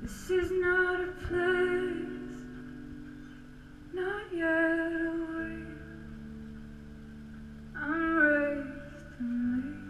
This is not a place, not yet away. I'm raised in me.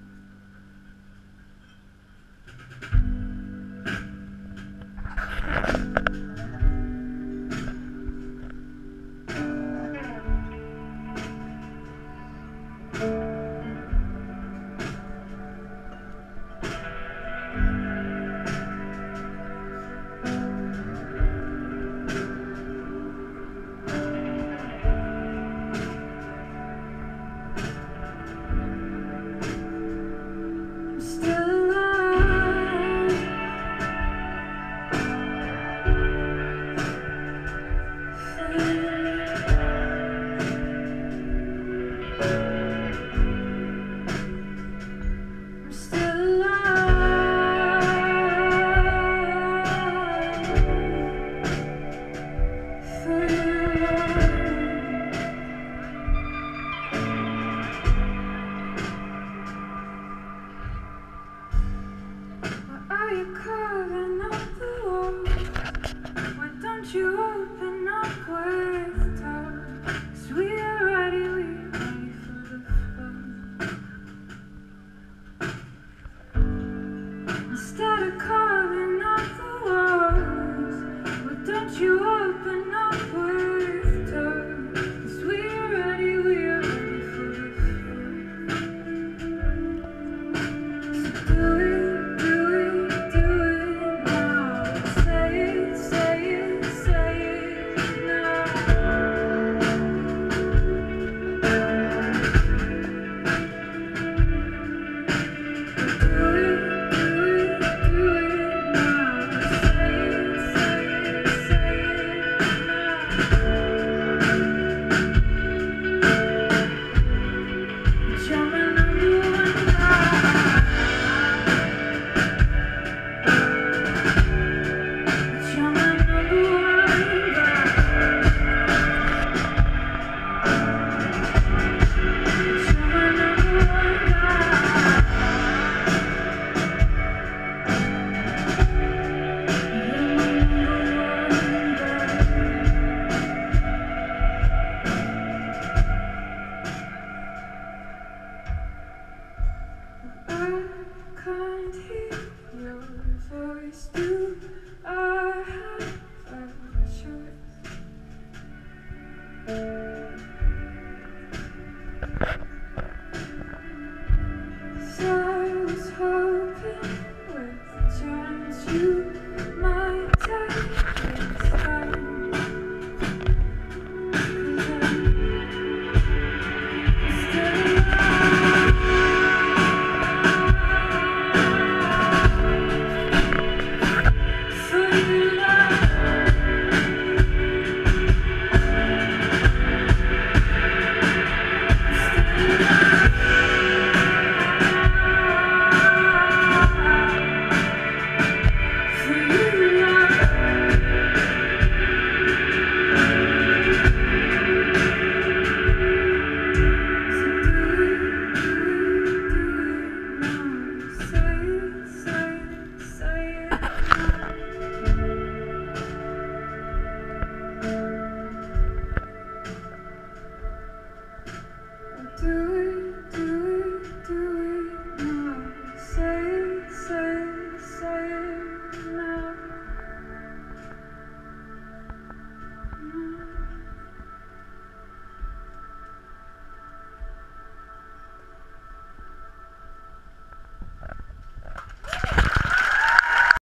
Are you carving up the wall? Why don't you open up with talk? 'Cause we're ready for the flow. Instead of carving up the walls, why don't you open up with talk? 'Cause we're ready for the flow. So do it. I can't hear your voice.